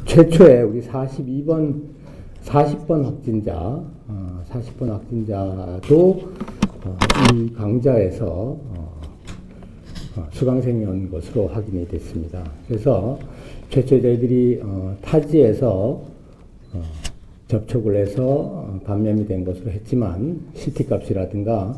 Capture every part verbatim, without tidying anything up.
최초에 우리 사십이 번, 사십 번 확진자, 어, 사십 번 확진자도 어, 이 강좌에서 어, 어, 수강생이 온 것으로 확인이 됐습니다. 그래서 최초에 저희들이 어, 타지에서 어, 접촉을 해서 감염이 된 것으로 했지만 씨티 값이라든가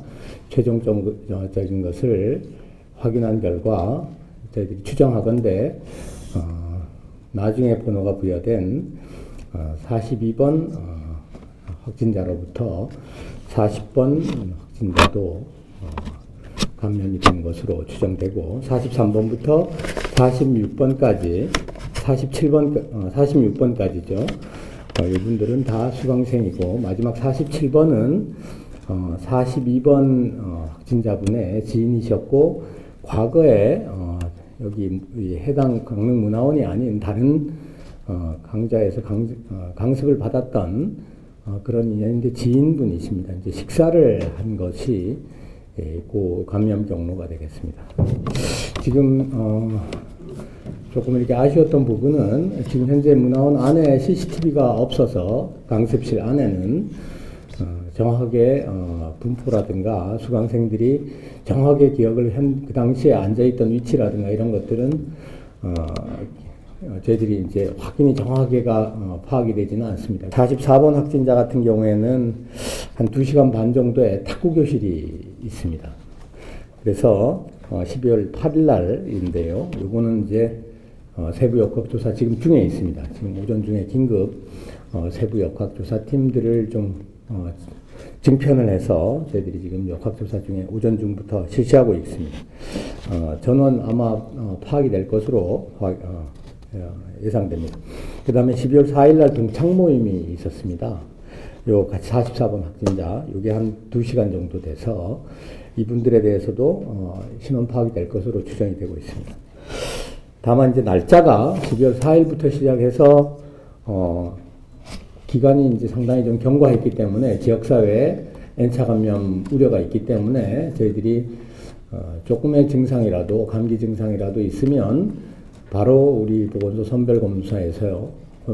최종적인 것을 확인한 결과 저희들이 추정하건대 어, 나중에 번호가 부여된 어, 사십이 번 어, 확진자로부터 사십 번 확진자도 어, 감염이 된 것으로 추정되고 사십삼 번부터 사십육 번까지 사십칠 번, 어, 사십육 번까지죠. 어, 이분들은 다 수강생이고 마지막 사십칠 번은 어, 사십이 번 어, 확진자분의 지인이셨고 과거에 어, 여기 해당 강릉문화원이 아닌 다른 어, 강좌에서 강, 어, 강습을 받았던 어, 그런 인연인데 지인분이십니다. 이제 식사를 한 것이 예, 그 감염 경로가 되겠습니다. 지금 어, 조금 이렇게 아쉬웠던 부분은 지금 현재 문화원 안에 씨씨티비가 없어서 강습실 안에는 어, 정확하게 어, 분포라든가 수강생들이 정확하게 기억을 한 그 당시에 앉아있던 위치라든가 이런 것들은 어, 저희들이 이제 확인이 정확하게가 어, 파악이 되지는 않습니다. 사십사 번 확진자 같은 경우에는 한 두 시간 반 정도의 탁구교실이 있습니다. 그래서 어, 십이월 팔일 날인데요. 요거는 이제 어, 세부 역학조사 지금 중에 있습니다. 지금 오전 중에 긴급 어, 세부 역학조사 팀들을 좀 어, 증편을 해서 저희들이 지금 역학조사 중에 오전 중부터 실시하고 있습니다. 어, 전원 아마 어, 파악이 될 것으로 화, 어, 예상됩니다. 그 다음에 십이월 사일 날 동창 모임이 있었습니다. 요 같이 사십사 번 확진자, 요게 한 두 시간 정도 돼서 이분들에 대해서도 어, 신원 파악이 될 것으로 추정이 되고 있습니다. 다만 이제 날짜가 십이월 사일부터 시작해서 어, 기간이 이제 상당히 좀 경과했기 때문에 지역사회에 N차 감염 우려가 있기 때문에 저희들이 어, 조금의 증상이라도 감기 증상이라도 있으면 바로 우리 보건소 선별검사에서요,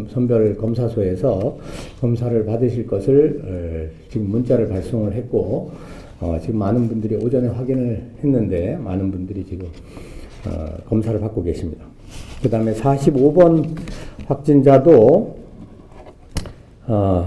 선별검사소에서 검사를 받으실 것을 어, 지금 문자를 발송을 했고 어, 지금 많은 분들이 오전에 확인을 했는데 많은 분들이 지금 어, 검사를 받고 계십니다. 그 다음에 사십오 번 확진자도 어,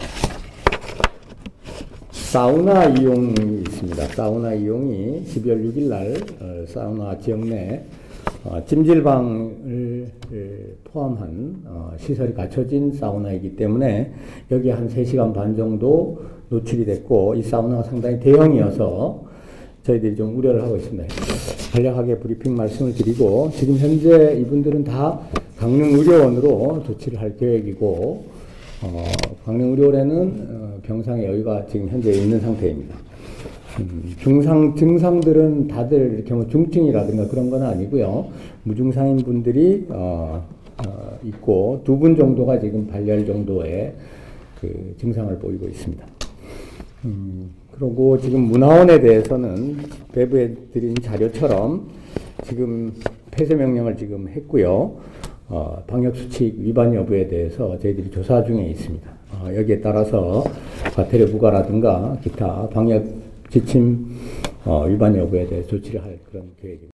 사우나 이용이 있습니다. 사우나 이용이 십이월 육일 날 어, 사우나 지역 내 어, 찜질방을 포함한 어, 시설이 갖춰진 사우나이기 때문에 여기 한 세 시간 반 정도 노출이 됐고 이 사우나가 상당히 대형이어서 저희들이 좀 우려를 하고 있습니다. 간략하게 브리핑 말씀을 드리고 지금 현재 이분들은 다 강릉의료원으로 조치를 할 계획이고 어, 강릉의료원에는 어, 병상의 여유가 지금 현재 있는 상태입니다. 음, 중상, 증상들은 다들 이렇게 뭐 중증이라든가 그런 건 아니고요. 무증상인 분들이 어, 어, 있고 두 분 정도가 지금 발열 정도의 그 증상을 보이고 있습니다. 음, 그리고 지금 문화원에 대해서는 배부해 드린 자료처럼 지금 폐쇄 명령을 지금 했고요. 어, 방역수칙 위반 여부에 대해서 저희들이 조사 중에 있습니다. 어, 여기에 따라서 과태료 부과라든가 기타 방역 지침 어, 위반 여부에 대해 조치를 할 그런 계획입니다.